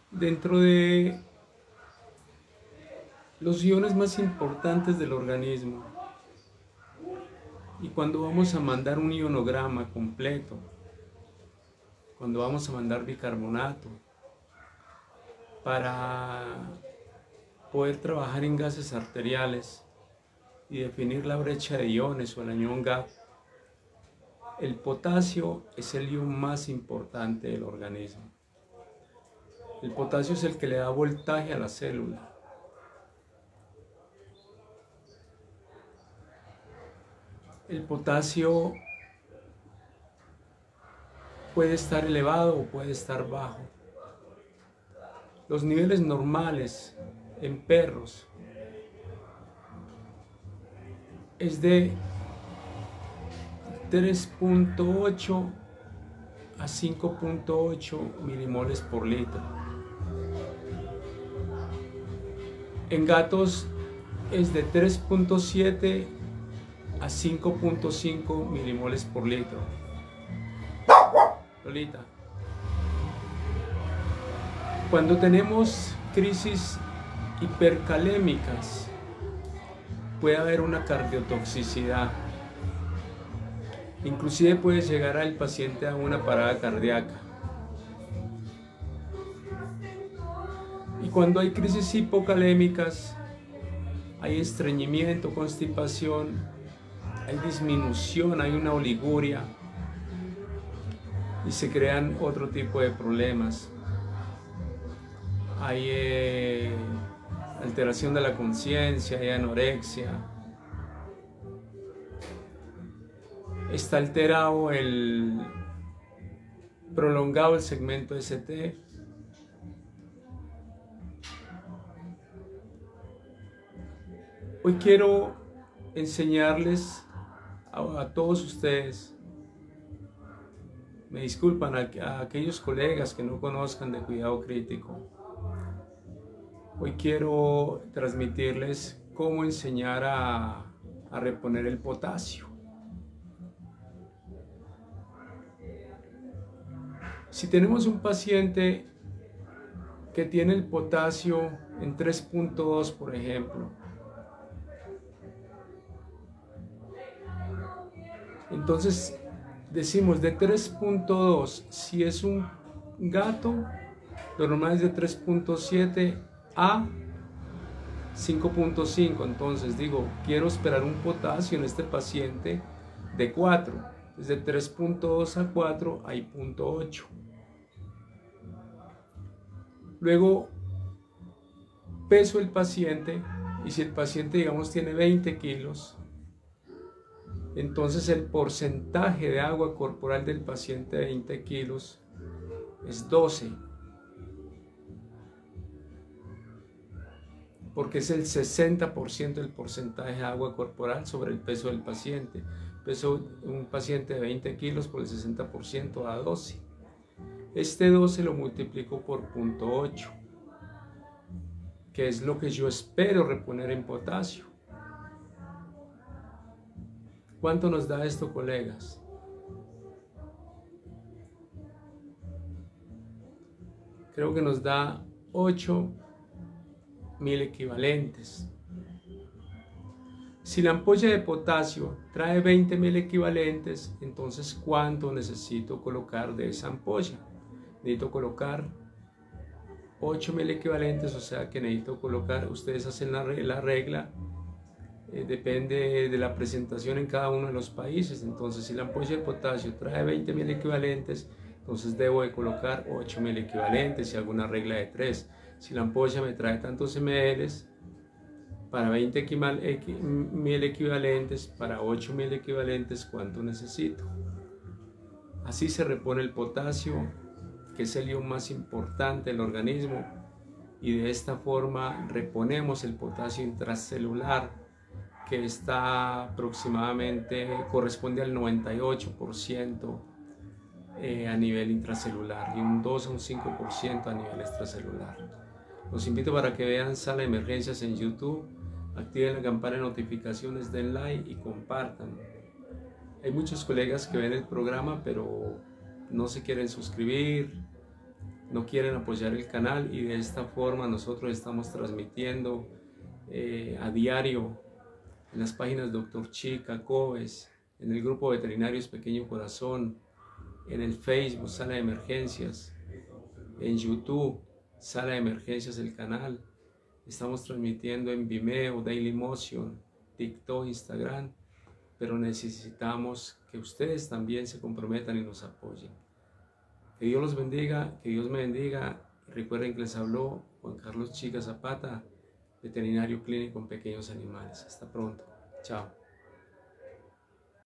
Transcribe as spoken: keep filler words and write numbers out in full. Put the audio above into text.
Dentro de los iones más importantes del organismo, y cuando vamos a mandar un ionograma completo, cuando vamos a mandar bicarbonato, para poder trabajar en gases arteriales y definir la brecha de iones o el anion gap, el potasio es el ion más importante del organismo. El potasio es el que le da voltaje a la célula. El potasio puede estar elevado o puede estar bajo. Los niveles normales en perros es de tres punto ocho a cinco punto ocho milimoles por litro. En gatos es de tres punto siete a cinco punto cinco milimoles por litro. Lolita. Cuando tenemos crisis hipercalémicas, puede haber una cardiotoxicidad. Inclusive puede llegar al paciente a una parada cardíaca. Y cuando hay crisis hipocalémicas, hay estreñimiento, constipación, hay disminución, hay una oliguria y se crean otro tipo de problemas. Hay eh, alteración de la conciencia, hay anorexia. Está alterado el prolongado el segmento S T. Hoy quiero enseñarles a, a todos ustedes, me disculpan a, a aquellos colegas que no conozcan de cuidado crítico. Hoy quiero transmitirles cómo enseñar a, a reponer el potasio. Si tenemos un paciente que tiene el potasio en tres punto dos, por ejemplo, entonces decimos de tres punto dos, si es un gato, lo normal es de tres punto siete a cinco punto cinco. Entonces digo, quiero esperar un potasio en este paciente de cuatro. Desde tres punto dos a cuatro hay punto ocho. Luego peso el paciente, y si el paciente, digamos, tiene veinte kilos, entonces el porcentaje de agua corporal del paciente de veinte kilos es doce, porque es el sesenta por ciento del porcentaje de agua corporal sobre el peso del paciente. Peso de un paciente de veinte kilos por el sesenta por ciento da doce. Este doce lo multiplico por punto ocho, que es lo que yo espero reponer en potasio. ¿Cuánto nos da esto, colegas? Creo que nos da ocho mil equivalentes. Si la ampolla de potasio trae veinte mil equivalentes, entonces ¿cuánto necesito colocar de esa ampolla? Necesito colocar ocho mil equivalentes, o sea que necesito colocar, ustedes hacen la regla, la regla eh, depende de la presentación en cada uno de los países. Entonces si la ampolla de potasio trae veinte mil equivalentes, entonces debo de colocar ocho mil equivalentes y hago una regla de tres. Si la ampolla me trae tantos ml, para veinte mil equivalentes, para ocho mil equivalentes, ¿cuánto necesito? Así se repone el potasio, que es el ion más importante del organismo, y de esta forma reponemos el potasio intracelular, que está aproximadamente, corresponde al noventa y ocho por ciento eh, a nivel intracelular y un dos a un cinco por ciento a nivel extracelular. Los invito para que vean Sala de Emergencias en YouTube, activen la campana de notificaciones, den like y compartan. Hay muchos colegas que ven el programa pero no se quieren suscribir, no quieren apoyar el canal, y de esta forma nosotros estamos transmitiendo eh, a diario en las páginas Doctor Chica, Cobes, en el grupo Veterinarios Pequeño Corazón, en el Facebook Sala de Emergencias, en YouTube Sala de Emergencias el canal. Estamos transmitiendo en Vimeo, Dailymotion, TikTok, Instagram, pero necesitamos que ustedes también se comprometan y nos apoyen. Que Dios los bendiga, que Dios me bendiga. Recuerden que les habló Juan Carlos Chica Zapata, veterinario clínico en pequeños animales. Hasta pronto. Chao.